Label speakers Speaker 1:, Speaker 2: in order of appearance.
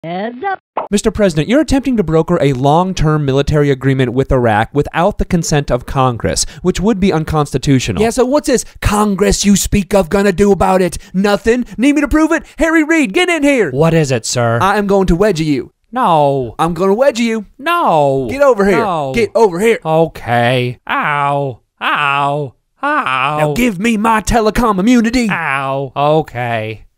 Speaker 1: Heads up.
Speaker 2: Mr. President, you're attempting to broker a long-term military agreement with Iraq without the consent of Congress, which would be unconstitutional.
Speaker 3: Yeah, so what's this Congress you speak of gonna do about it? Nothing? Need me to prove it? Harry Reid, get in here!
Speaker 2: What is it, sir?
Speaker 3: I am going to wedge you.
Speaker 2: No.
Speaker 3: I'm gonna wedge you.
Speaker 2: No.
Speaker 3: Get over here.
Speaker 2: No.
Speaker 3: Get over here.
Speaker 2: Okay. Ow. Ow. Ow.
Speaker 3: Now give me my telecom immunity.
Speaker 2: Ow. Okay.